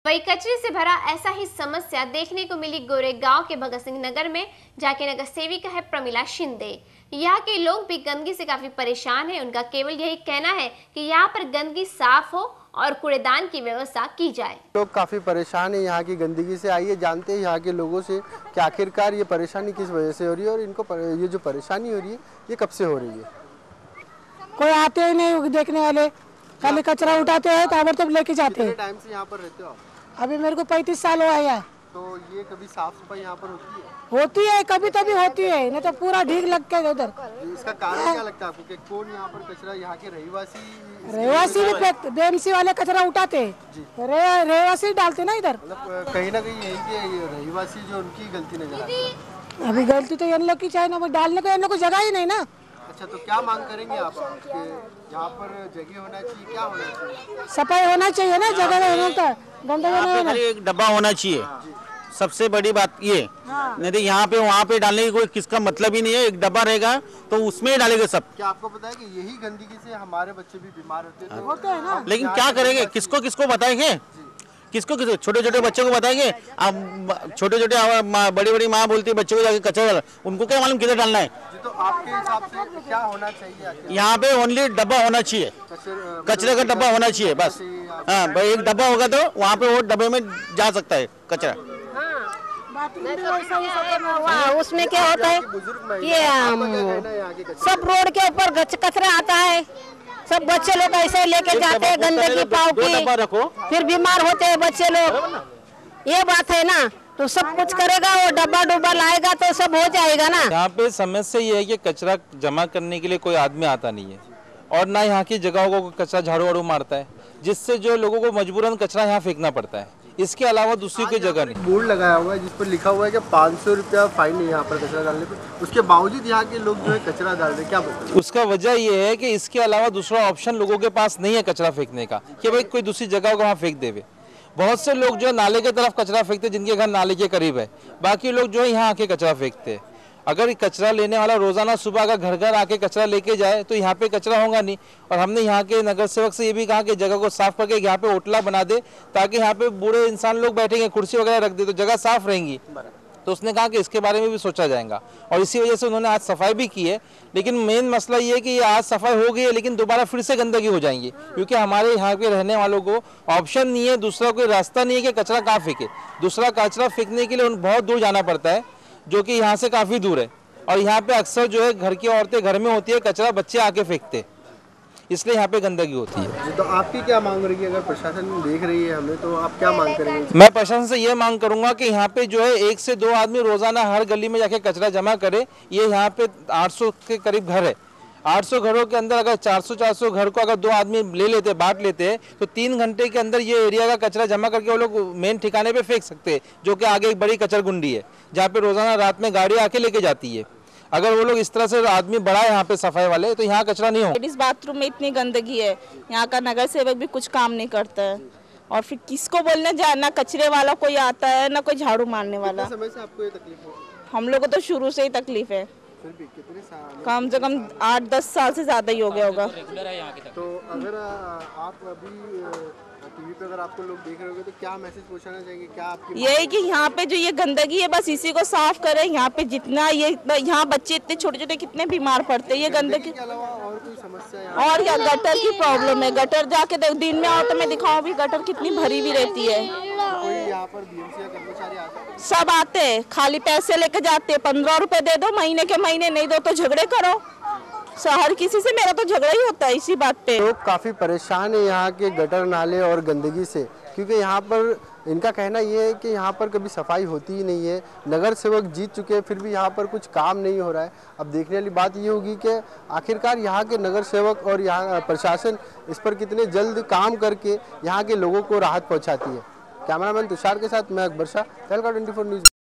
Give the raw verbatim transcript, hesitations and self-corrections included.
वही कचरे से भरा ऐसा ही समस्या देखने को मिली गोरेगांव के भगत सिंह नगर में, जाके नगर सेविका है प्रमिला शिंदे। यहाँ के लोग भी गंदगी से काफी परेशान हैं। उनका केवल यही कहना है कि यहाँ पर गंदगी साफ हो और कूड़ेदान की व्यवस्था की जाए। लोग काफी परेशान है यहाँ की गंदगी से। आइए जानते हैं यहाँ के लोगों से कि आखिरकार ये परेशानी किस वजह से हो रही है और इनको ये जो परेशानी हो रही है ये कब से हो रही है। कोई आते ही नहीं देखने वाले, खाली कचरा उठाते हैं ताबड़तोड़ लेके जाते हैं। टाइम से यहाँ पर रहते हो? अभी मेरे को पैंतीस साल हुआ है। तो ये कभी साफ सफाई यहाँ पर होती है? होती है, कभी कभी होती है, नहीं तो पूरा ढीक लग के उधर। इसका कारण क्या लगता है आपको कि कौन यहाँ पर कचरा, यहाँ के रहवासी रहवासी भी फेंकते, बीएमसी वाले कचरा उठाते हैं, रहवासी डालते ना इधर। मतलब कहीं ना कहीं यही के रहवासी जो उनकी गलती नजर आती है। अभी गलती तो इन लोग की चाहे ना, डालने को इन लोग को जगह ही नहीं ना। अच्छा, तो क्या मांग करेंगे आप? यहाँ पर जगह होना चाहिए, क्या होना चाहिए? सफाई होना चाहिए ना, जगह होना था, गंदगी नहीं। एक डब्बा होना चाहिए, सबसे बड़ी बात ये। नहीं तो यहाँ पे वहाँ पे डालने की कोई किसका मतलब ही नहीं है। एक डब्बा रहेगा तो उसमें ही डालेंगे सब। क्या आपको पता है कि यही गंदगी से हमारे बच्चे भी बीमार होते हैं? होते हैं ना। लेकिन क्या करेंगे, किसको किसको बताएंगे, किसको किसको छोटे छोटे बच्चों को बताएंगे। अब छोटे छोटे बड़ी बड़ी माँ बोलती है बच्चों को जाके कचरा डाल, उनको क्या मालूम किधर डालना है। तो आपके हिसाब से क्या होना चाहिए? यहाँ पे ओनली डब्बा होना चाहिए, कचरे का डब्बा होना चाहिए बस। हाँ भाई, एक डब्बा होगा तो वहाँ पे वो डब्बे में जा सकता है कचरा। हाँ, उसमें क्या होता है कि सब रोड के ऊपर कचरा आता है, सब बच्चे लोग ऐसे लेके जाते हैं गंदगी पाव की, फिर बीमार होते हैं बच्चे लोग। ये बात है ना, तो सब कुछ करेगा वो डब्बा डुब्बा लाएगा तो सब हो जाएगा ना। यहाँ पे समस्या ये है कि कचरा जमा करने के लिए कोई आदमी आता नहीं है और ना यहाँ की जगहों को कचरा झाड़ू वाड़ू मारता है, जिससे जो लोगों को मजबूरन कचरा यहाँ फेंकना पड़ता है। इसके अलावा दूसरी कोई जगह नहीं। बोर्ड लगाया हुआ है जिस पर लिखा हुआ है कि पाँच सौ रुपया फाइन है यहाँ पर कचरा डालने पर, उसके बावजूद यहाँ के लोग जो है कचरा डाल रहे हैं। क्या बताएं? उसका वजह ये है कि इसके अलावा दूसरा ऑप्शन लोगों के पास नहीं है कचरा फेंकने का, कि भाई कोई दूसरी जगह को वहाँ फेंक देवे। बहुत से लोग जो है नाले की तरफ कचरा फेंकते, जिनके घर नाले के करीब है, बाकी लोग जो है यहाँ आके कचरा फेंकते हैं। अगर कचरा लेने वाला रोजाना सुबह अगर घर घर आके कचरा लेके जाए तो यहाँ पे कचरा होगा नहीं। और हमने यहाँ के नगर सेवक से ये भी कहा कि जगह को साफ करके यहाँ पे ओटला बना दे, ताकि यहाँ पे बूढ़े इंसान लोग बैठेंगे, कुर्सी वगैरह रख दे तो जगह साफ रहेंगी। तो उसने कहा कि इसके बारे में भी सोचा जाएगा और इसी वजह से उन्होंने आज सफाई भी की है। लेकिन मेन मसला ये है कि ये आज सफाई हो गई है लेकिन दोबारा फिर से गंदगी हो जाएंगी, क्योंकि हमारे यहाँ पे रहने वालों को ऑप्शन नहीं है, दूसरा कोई रास्ता नहीं है कि कचरा कहाँ फेंके। दूसरा कचरा फेंकने के लिए उन्हें बहुत दूर जाना पड़ता है, जो कि यहाँ से काफ़ी दूर है। और यहाँ पे अक्सर जो है घर की औरतें घर में होती है, कचरा बच्चे आके फेंकते, इसलिए यहाँ पे गंदगी होती है। तो आपकी क्या मांग रही है? अगर प्रशासन देख रही है हमें तो आप क्या मांग करेंगे? मैं प्रशासन से ये मांग करूंगा कि यहाँ पे जो है एक से दो आदमी रोजाना हर गली में जाके कचरा जमा करे। ये यहाँ पे आठ सौ के करीब घर है, आठ सौ घरों के अंदर अगर चार सौ चार सौ घर को अगर दो आदमी ले लेते, बांट लेते हैं, तो तीन घंटे के अंदर ये एरिया का कचरा जमा करके वो लोग मेन ठिकाने पे फेंक सकते हैं, जो कि आगे एक बड़ी कचरा गुंडी है जहाँ पे रोजाना रात में गाड़ी आके लेके जाती है। अगर वो लोग इस तरह से आदमी बढ़ाए यहाँ पे सफाई वाले, तो यहाँ कचरा नहीं हो। लेडीज बाथरूम में इतनी गंदगी है, यहाँ का नगर सेवक भी कुछ काम नहीं करता है और फिर किसको बोलने जाए, ना कचरे वाला कोई आता है ना कोई झाड़ू मारने वाला। कितने समय से आपको ये तकलीफ हो? हम लोगों को तो शुरू से ही तकलीफ है, फिर भी कितने साल? कम से कम आठ दस साल से ज्यादा ही हो गया होगा। तो अगर आप अभी टीवी पे अगर आपको लोग देख रहे होंगे तो क्या मैसेज पहुंचाना चाहेंगे? क्या आपकी यही कि यहाँ पे जो ये गंदगी है बस इसी को साफ करें। यहाँ पे जितना ये यहाँ बच्चे इतने छोटे छोटे कितने बीमार पड़ते हैं ये गंदगी के अलावा और कोई समस्या है? और या गटर की प्रॉब्लम है। गटर जाके दिन में आओ तो मैं दिखाऊं भी गटर कितनी भरी भी रहती है। कोई यहाँ पर बीएमसी का कर्मचारी आता है? सब आते हैं, खाली पैसे लेके जाते हैं, पंद्रह रुपए दे दो महीने के महीने, नहीं दो तो झगड़े करो। हर किसी से मेरा तो झगड़ा ही होता है इसी बात पे। लोग काफ़ी परेशान है यहाँ के गटर नाले और गंदगी से, क्योंकि यहाँ पर इनका कहना ये है कि यहाँ पर कभी सफाई होती ही नहीं है। नगर सेवक जीत चुके हैं फिर भी यहाँ पर कुछ काम नहीं हो रहा है। अब देखने वाली बात ये होगी कि आखिरकार यहाँ के नगर सेवक और यहाँ प्रशासन इस पर कितने जल्द काम करके यहाँ के लोगों को राहत पहुँचाती है। कैमरामैन तुषार के साथ मैं अकबर शाह, तहलका ट्वेंटी फोर न्यूज़।